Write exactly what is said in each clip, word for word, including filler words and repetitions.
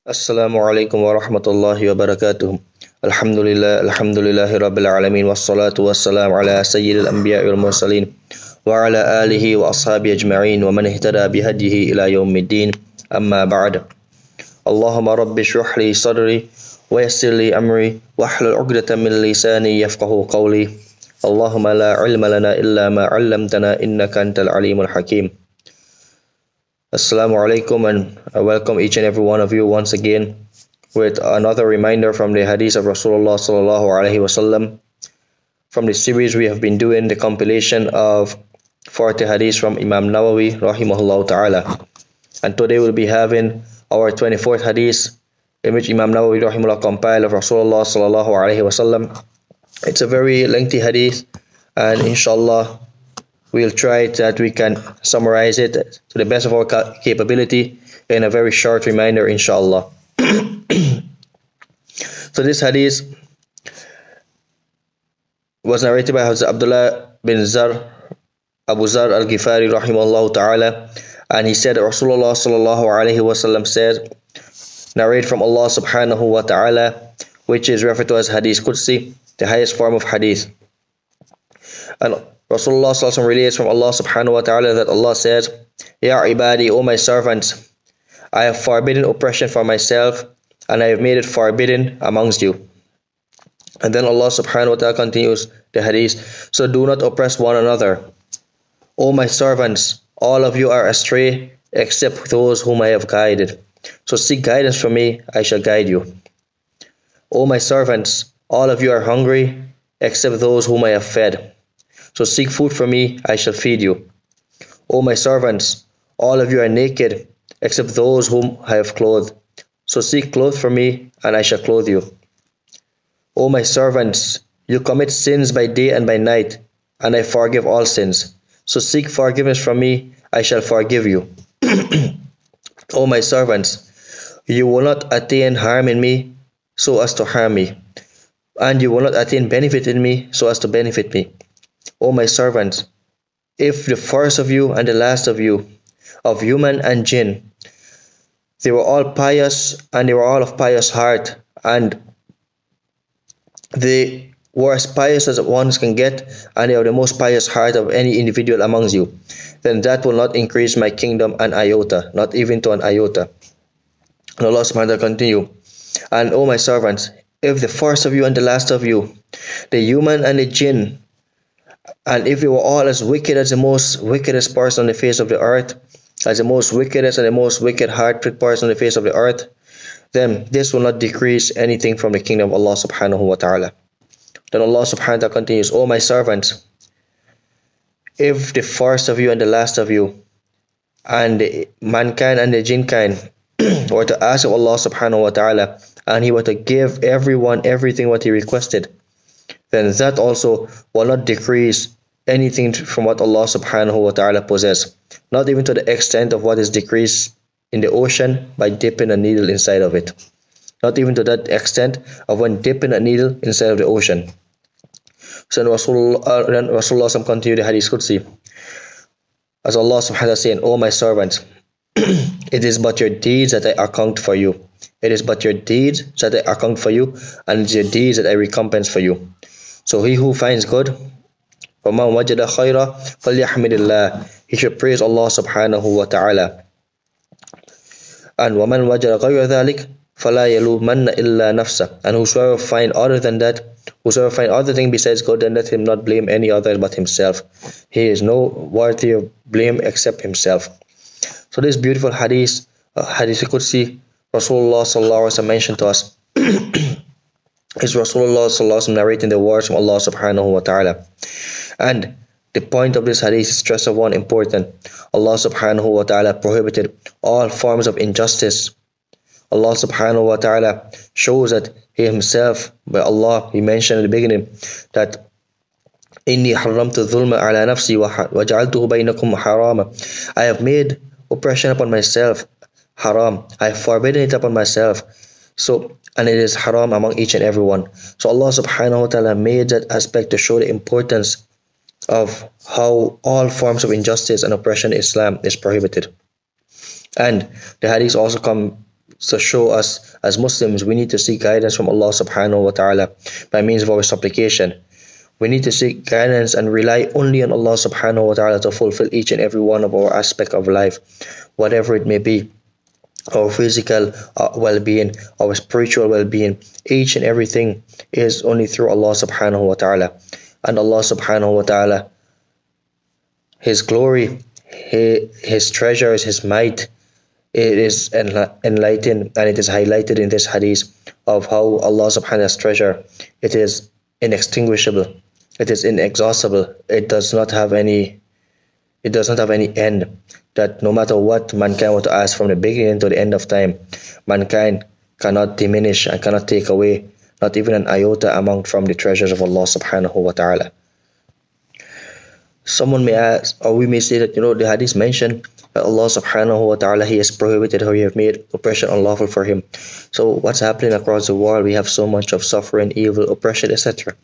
Assalamu alaikum wa rahmatullahi wa barakatuh. Alhamdulillah, alhamdulillahi rabbil alameen, wassalatu wassalamu ala sayyidil anbiya wal mursaleen wa ala alihi wa ashabi ajma'in wa man ihtada bihadihi ila yawmiddin. Amma ba'd. Allahumma rabbi shrah li sadri wa yassir li amri wahlul 'uqdatam min lisani yafqahu qawli. Allahumma la ilma lana illa ma 'allamtana innaka antal alimul hakim. Assalamu alaikum, and I welcome each and every one of you once again with another reminder from the Hadith of Rasulullah Sallallahu Alaihi Wasallam. From the series we have been doing, the compilation of forty Hadiths from Imam Nawawi Rahimahullah Ta'ala. And today we'll be having our twenty-fourth Hadith, in which Imam Nawawi Rahimahullah compiled of Rasulullah Sallallahu Alaihi Wasallam. It's a very lengthy Hadith, and inshallah we'll try that we can summarize it to the best of our capability in a very short reminder, inshallah. So this hadith was narrated by Hazrat Abdullah bin Zar, Abu Zar al-Ghifari rahimahullah ta'ala, and he said, Rasulullah sallallahu alayhi wasallam said, narrate from Allah Subhanahu wa ta'ala, which is referred to as Hadith Qudsi, the highest form of hadith. And Rasulullah sallallahu alayhi wa sallam relates from Allah Subhanahu wa ta'ala that Allah says, Ya ibadi, O my servants, I have forbidden oppression for myself, and I have made it forbidden amongst you. And then Allah Subhanahu wa ta'ala continues the hadith, so do not oppress one another. O my servants, all of you are astray except those whom I have guided. So seek guidance from me, I shall guide you. O my servants, all of you are hungry except those whom I have fed. So seek food from me, I shall feed you. O my servants, all of you are naked except those whom I have clothed. So seek clothes from me, and I shall clothe you. O my servants, you commit sins by day and by night, and I forgive all sins. So seek forgiveness from me, I shall forgive you. O my servants, you will not attain harm in me so as to harm me, and you will not attain benefit in me so as to benefit me. O my servants, if the first of you and the last of you, of human and jinn, they were all pious, and they were all of pious heart, and they were as pious as one can get, and they are the most pious heart of any individual amongst you, then that will not increase my kingdom an iota, not even to an iota. And Allah Subhanahu wa ta'ala continue, and O my servants, if the first of you and the last of you, the human and the jinn, and if you were all as wicked as the most wickedest person on the face of the earth, as the most wickedest and the most wicked hearted person on the face of the earth, then this will not decrease anything from the kingdom of Allah Subhanahu wa ta'ala. Then Allah Subhanahu wa ta'ala continues, O my servants, if the first of you and the last of you, and the mankind and the jinn kind, were to ask of Allah Subhanahu wa ta'ala, and He were to give everyone everything what He requested, then that also will not decrease anything from what Allah Subhanahu wa ta'ala possesses, not even to the extent of what is decreased in the ocean by dipping a needle inside of it, not even to that extent of when dipping a needle inside of the ocean. So Rasulullah, uh, Rasulullah continued the Hadith Qudsi, as Allah Subhanahu wa ta'ala saying, O my servants, it is but your deeds that I account for you. It is but your deeds that I account for you, and it is your deeds that I recompense for you. So he who finds good, وَمَنْ وَجَدَ خَيْرًا فَلْيَحْمِدِ اللَّهِ, he should praise Allah Subhanahu wa ta'ala. And وَمَنْ وَجَدَ غَيْرَ ذَلِكَ فَلَا يَلُومَنَّ إِلَّا نَفْسَهُ, and whosoever find other than that, whosoever find other thing besides good, then let him not blame any other but himself. He is no worthy of blame except himself. So this beautiful hadith, uh, Hadith Qudsi, Rasulullah sallallahu alaihi wasallam mentioned to us, is Rasulullah sallallahu alaihi wasallam narrating the words from Allah Subhanahu wa ta'ala. And the point of this hadith is stress of one important. Allah Subhanahu wa ta'ala prohibited all forms of injustice. Allah Subhanahu wa ta'ala shows that He Himself, by Allah, He mentioned in the beginning that إِنِّي حَرَّمْتُ الظُّلْمَ عَلَى نَفْسِي وَجَعَلْتُهُ بَيْنَكُمْ حَرَامًا, I have made oppression upon myself haram. I have forbidden it upon myself. So, and it is haram among each and every one. So Allah Subhanahu wa ta'ala made that aspect to show the importance of how all forms of injustice and oppression in Islam is prohibited. And the hadith also come to show us as Muslims we need to seek guidance from Allah Subhanahu wa Ta'ala by means of our supplication. We need to seek guidance and rely only on Allah Subhanahu wa Ta'ala to fulfill each and every one of our aspects of life, whatever it may be. Our physical uh, well-being, our spiritual well-being, each and everything is only through Allah Subhanahu wa Ta'ala. And Allah Subhanahu wa Ta'ala, His glory, His, his treasures, His might, it is enlightened and it is highlighted in this hadith of how Allah Subhanahu wa Ta'ala's treasure, it is inextinguishable, it is inexhaustible, it does not have any it does not have any end, that no matter what mankind were to ask from the beginning to the end of time, mankind cannot diminish and cannot take away not even an iota amount from the treasures of Allah Subhanahu wa Ta'ala. Someone may ask, or we may say that, you know, the hadith mentioned that Allah Subhanahu wa Ta'ala, He has prohibited or He has made oppression unlawful for Him. So what's happening across the world? We have so much of suffering, evil, oppression, et cetera.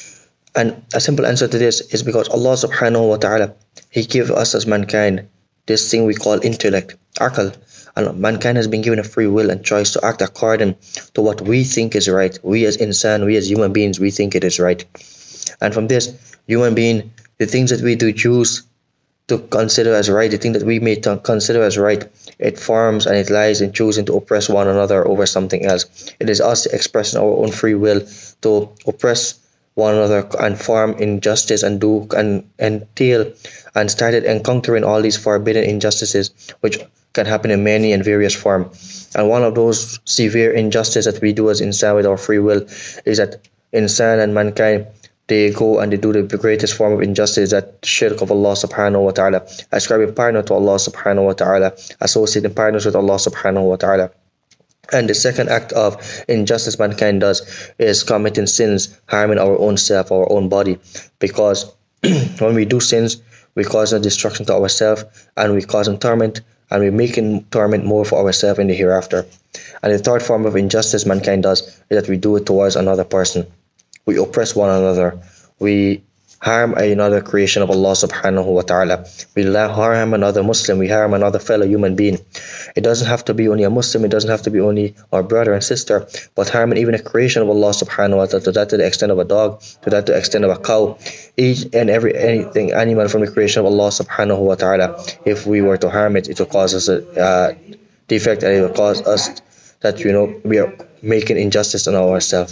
And a simple answer to this is because Allah Subhanahu wa Ta'ala, He gave us as mankind this thing we call intellect, aql. And mankind has been given a free will and choice to act according to what we think is right. We as insan, we as human beings, we think it is right. And from this, human being, the things that we do choose to consider as right, the thing that we may consider as right, it forms and it lies in choosing to oppress one another over something else. It is us expressing our own free will to oppress one another and form injustice and do and entail and started encountering all these forbidden injustices which can happen in many and various forms. And one of those severe injustices that we do as insan with our free will is that insan and mankind, they go and they do the greatest form of injustice, that shirk of Allah Subhanahu wa Ta'ala, ascribing partner to Allah Subhanahu wa Ta'ala, associating partners with Allah Subhanahu wa Ta'ala. And the second act of injustice mankind does is committing sins, harming our own self, our own body. Because when we do sins, we cause a destruction to ourselves and we cause torment, and we making torment more for ourselves in the hereafter. And the third form of injustice mankind does is that we do it towards another person. We oppress one another. We harm another creation of Allah Subhanahu wa Ta'ala. We harm another Muslim. We harm another fellow human being. It doesn't have to be only a Muslim. It doesn't have to be only our brother and sister, but harming even a creation of Allah Subhanahu wa Ta'ala, to that to the extent of a dog, to that to the extent of a cow, each and every anything, animal from the creation of Allah Subhanahu wa Ta'ala. If we were to harm it, it will cause us a uh, defect, and it will cause us that, you know, we are making injustice on ourselves.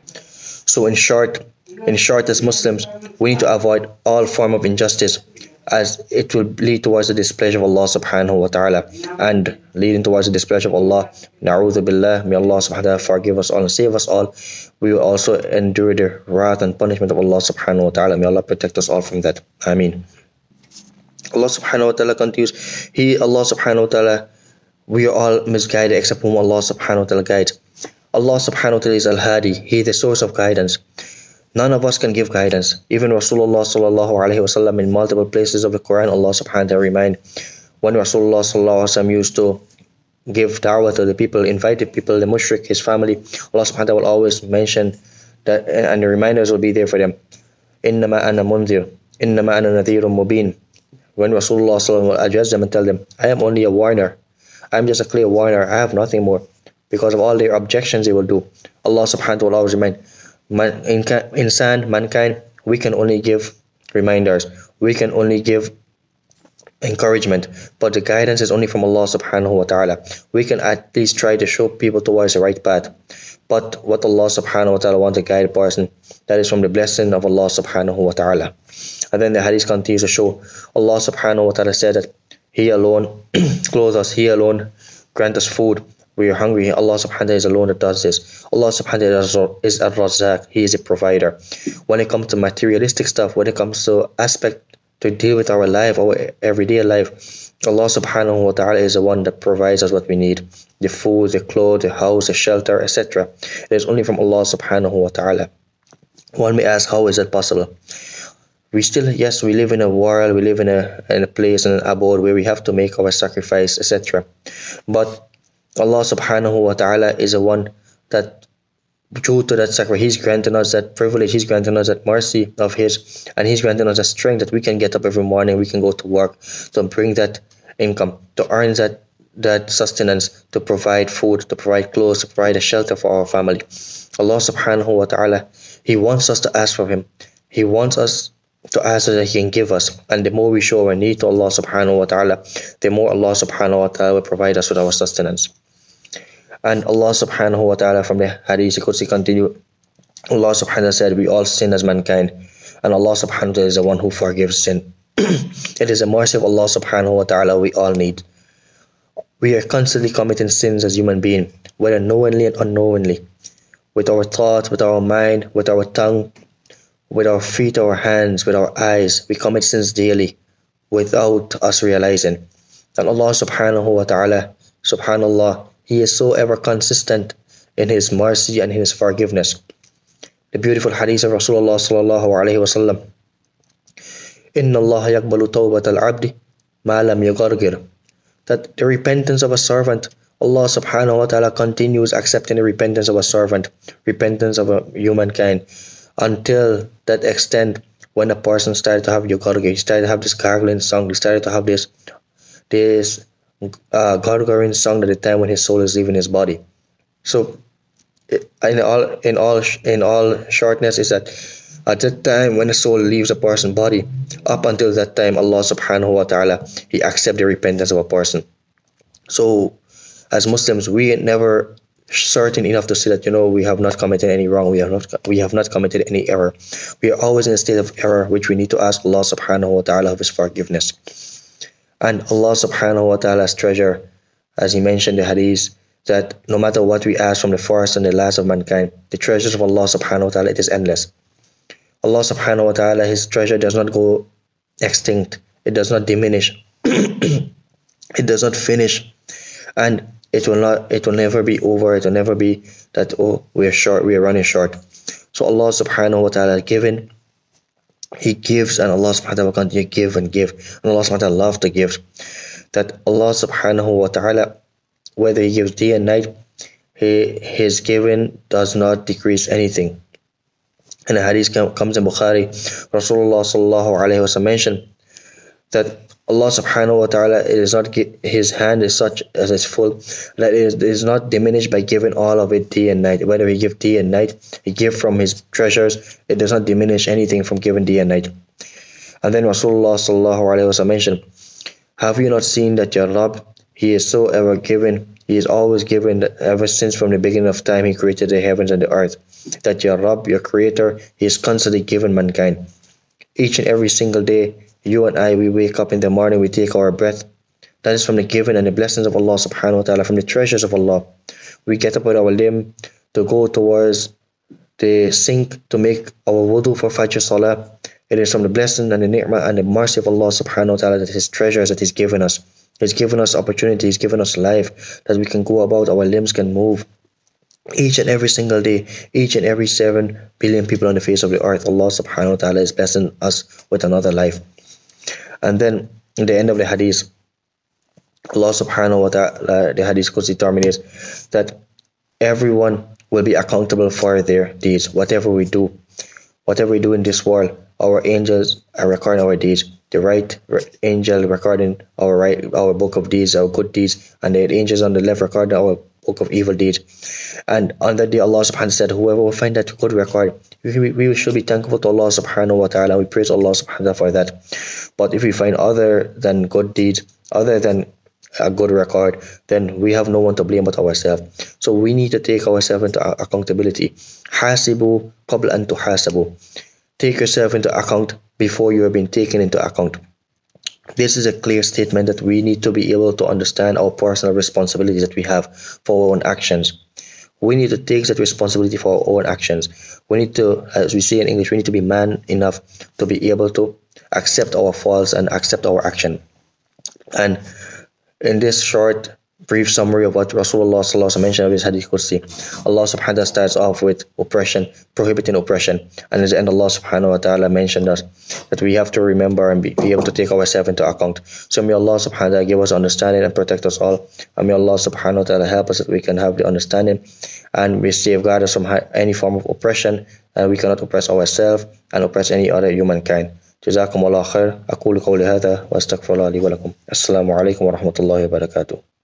So in short, in short, as Muslims, we need to avoid all form of injustice, as it will lead towards the displeasure of Allah Subhanahu wa Ta'ala, and leading towards the displeasure of Allah. Na'udhu billah, may Allah Subhanahu wa Ta'ala forgive us all and save us all. We will also endure the wrath and punishment of Allah Subhanahu wa Ta'ala. May Allah protect us all from that. Ameen. Allah Subhanahu wa Ta'ala continues, He, Allah Subhanahu wa Ta'ala, we are all misguided except whom Allah Subhanahu wa Ta'ala guides. Allah Subhanahu wa Ta'ala is Al-Hadi, He is the source of guidance. None of us can give guidance. Even Rasulullah Sallallahu Alaihi Wasallam, in multiple places of the Quran, Allah Subhanahu wa Ta'ala remind, when Rasulullah Sallallahu Alaihi Wasallam used to give da'wah to the people, invited people, the mushrik, his family, Allah Subhanahu wa Ta'ala will always mention that, and the reminders will be there for them. Innama ana munzir, innama ana nadhirun mubin. When Rasulullah Sallallahu Alaihi Wasallam will address them and tell them, I am only a warner, I am just a clear warner, I have nothing more. Because of all their objections they will do, Allah Subhanahu wa Ta'ala will always remind, Man, in, insan, mankind, we can only give reminders, we can only give encouragement, but the guidance is only from Allah Subhanahu wa Ta'ala. We can at least try to show people towards the right path, but what Allah Subhanahu wa Ta'ala wants to guide a person, that is from the blessing of Allah Subhanahu wa Ta'ala. And then the hadith continues to show, Allah Subhanahu wa Ta'ala said that He alone clothes us, He alone grant us food. We are hungry, Allah Subhanahu wa Ta'ala is alone that does this. Allah Subhanahu wa Ta'ala is Ar-Razzaq, He is a provider. When it comes to materialistic stuff, when it comes to aspect to deal with our life, our everyday life, Allah Subhanahu wa Ta'ala is the one that provides us what we need. The food, the clothes, the house, the shelter, et cetera. It is only from Allah Subhanahu wa Ta'ala. One may ask, how is that possible? We still, yes, we live in a world, we live in a, in a place, in an abode where we have to make our sacrifice, et cetera. But Allah Subhanahu wa Ta'ala is the one that, due to that sacrifice, He's granting us that privilege, He's granting us that mercy of His, and He's granting us that strength that we can get up every morning, we can go to work, to bring that income, to earn that that sustenance to provide food, to provide clothes, to provide a shelter for our family. Allah Subhanahu wa Ta'ala, He wants us to ask for Him. He wants us to ask so that He can give us. And the more we show our need to Allah Subhanahu wa Ta'ala, the more Allah Subhanahu wa Ta'ala will provide us with our sustenance. And Allah Subhanahu wa Ta'ala, from the Hadith Qudsi continue, Allah Subhanahu wa Ta'ala said, we all sin as mankind, and Allah Subhanahu wa Ta'ala is the one who forgives sin. It is a mercy of Allah Subhanahu wa Ta'ala we all need. We are constantly committing sins as human beings, whether knowingly and unknowingly, with our thoughts, with our mind, with our tongue, with our feet, our hands, with our eyes. We commit sins daily without us realizing. And Allah Subhanahu wa Ta'ala, Subhanallah, He is so ever consistent in His mercy and in His forgiveness. The beautiful hadith of Rasulullah sallallahu alayhi wa sallam, Inna Allah yaqbalu tawbat al-abdi ma lam yugargir. That the repentance of a servant, Allah Subhanahu wa Ta'ala continues accepting the repentance of a servant, repentance of a humankind, until that extent when a person started to have yugargir, he started to have this gargling song, he started to have this this uh, gargling song at the time when his soul is leaving his body. So in all in all in all shortness is that at that time when the soul leaves a person's body, up until that time Allah Subhanahu wa Ta'ala, He accepts the repentance of a person. So as Muslims, we ain't never certain enough to say that, you know, we have not committed any wrong, we have not we have not committed any error. We are always in a state of error, which we need to ask Allah Subhanahu wa Ta'ala of His forgiveness. And Allah Subhanahu wa Ta'ala's treasure, as He mentioned in the hadith, that no matter what we ask from the first and the last of mankind, the treasures of Allah Subhanahu wa Ta'ala, it is endless. Allah Subhanahu wa Ta'ala, His treasure does not go extinct. It does not diminish. It does not finish. And it will not, it will never be over. It will never be that, oh, we are short, we are running short. So Allah Subhanahu wa Ta'ala giving, He gives, and Allah Subhanahu wa Ta'ala will continue to give and give. And Allah Subhanahu wa Ta'ala loves to give. That Allah Subhanahu wa Ta'ala, whether He gives day and night, he, His giving does not decrease anything. And the hadith comes in Bukhari, Rasulullah sallallahu alayhi wa sallam mentioned that Allah Subhanahu wa Ta'ala, it is not, His hand is such as it's full, that it is, it is not diminished by giving all of it day and night. Whether He give day and night, He give from His treasures, it does not diminish anything from giving day and night. And then Rasulullah sallallahu alayhi wa sallam mentioned, have you not seen that your Rabb, He is so ever giving, He is always giving ever since from the beginning of time He created the heavens and the earth. That your Rabb, your Creator, He is constantly giving mankind. Each and every single day, you and I, we wake up in the morning, we take our breath. That is from the giving and the blessings of Allah Subhanahu wa Ta'ala, from the treasures of Allah. We get up with our limb to go towards the sink to make our wudu for Fajr Salah. It is from the blessing and the ni'mah and the mercy of Allah Subhanahu wa Ta'ala, that His treasures that He's given us. He's given us opportunity, He's given us life, that we can go about, our limbs can move. Each and every single day, each and every seven billion people on the face of the earth, Allah Subhanahu wa Ta'ala is blessing us with another life. And then, in the end of the hadith, Allah Subhanahu wa Ta'ala, the hadith Qudsi terminates that everyone will be accountable for their deeds. Whatever we do, whatever we do in this world, our angels are recording our deeds. The right angel recording our right, our book of deeds, our good deeds, and the angels on the left recording our book of evil deeds. And on that day, Allah Subhanahu wa Ta'ala said, whoever will find that good record, we, we should be thankful to Allah Subhanahu wa Ta'ala. We praise Allah Subhanahu wa Ta'ala for that. But if we find other than good deeds, other than a good record, then we have no one to blame but ourselves. So we need to take ourselves into accountability. Hasibu qabla an tuhasabu. Take yourself into account before you have been taken into account. This is a clear statement that we need to be able to understand our personal responsibilities that we have for our own actions. We need to take that responsibility for our own actions. We need to, as we say in English, we need to be man enough to be able to accept our faults and accept our action. And in this short, brief summary of what Rasulullah sallallahu alaihi wasallam mentioned of his Hadith Qudsi, Allah Subhanahu wa Ta'ala starts off with oppression, prohibiting oppression, and at the end Allah Subhanahu wa Ta'ala mentioned us that we have to remember and be, be able to take ourselves into account. So may Allah Subhanahu wa Ta'ala give us understanding and protect us all, and may Allah Subhanahu wa Ta'ala help us that we can have the understanding and we safeguard us from any form of oppression, and we cannot oppress ourselves and oppress any other humankind. جزاكم الله خير. أقول قولي هذا وأستغفر الله لي ولكم. السلام عليكم ورحمة الله وبركاته.